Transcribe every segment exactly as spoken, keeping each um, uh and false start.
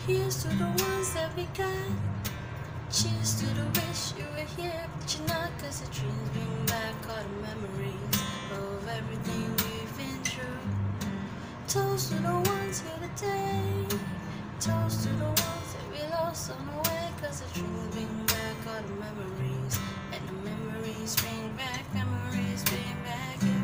Here's to the ones that we got. Cheers to the wish you were here, but you're not. Cause the dreams bring back all the memories of everything we've been through. Toast to the ones here today. Toast to the ones that we lost on the way. Cause the dreams bring back all the memories, and the memories bring back, memories bring back you.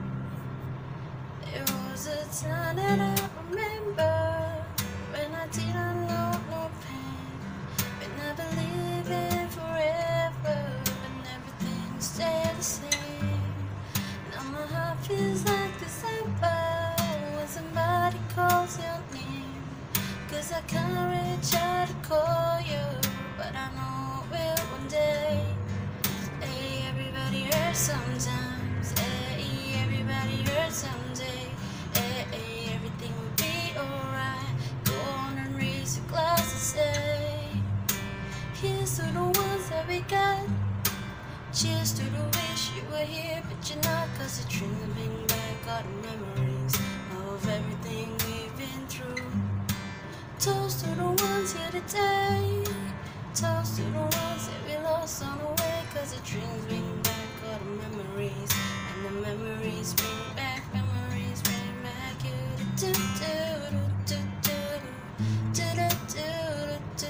There was a time that I remember when I didn't know no pain, when I believe in forever, when everything stayed the same. Now my heart feels like December when somebody calls your name. Cause I can't reach out to call you, but I know it will one day. Hey, everybody hurts sometimes. Hey, everybody hurts someday. Hey, hey, everything will be alright. Go on and raise your glass and say, here's to the ones that we got. Cheers to the wish you were here, but you're not. Cause the dreams bring back all the memories of everything we've been through. Toast to the ones here today. Toast to the ones that we lost on the way. Cause the dreams bring back all the memories, and the memories bring back, memories bring back you. Do do do do do do do do do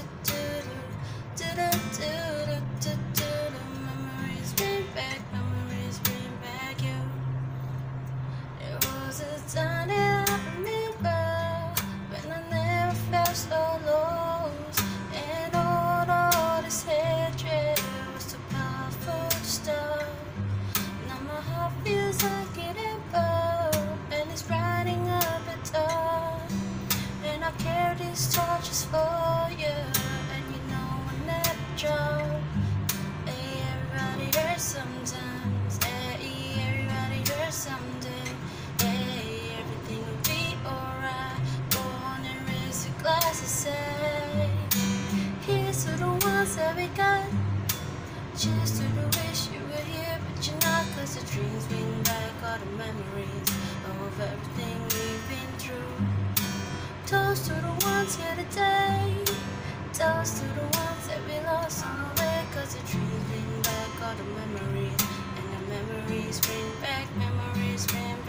do do do do. Memories bring back, memories bring back you. There was a time that I remember when I never felt so lost, and all, all this hatred was too powerful to stop. Now my heart feels like it ever, and it's riding up the top. And I carry these torches for you, and you know I never drop. Hey, everybody hurts sometimes. Hey, everybody hurts someday. Hey, everything will be alright. Go on and raise your glass and say, here's to the ones that we got. Cheers to the wish you were here, but you're not. Cause the dreams bring back all the memories of everything we've been through. Toast to the ones here today. Toast to the ones that we lost on the way. Cause the dreams bring back all the memories, and the memories bring back, memories bring back.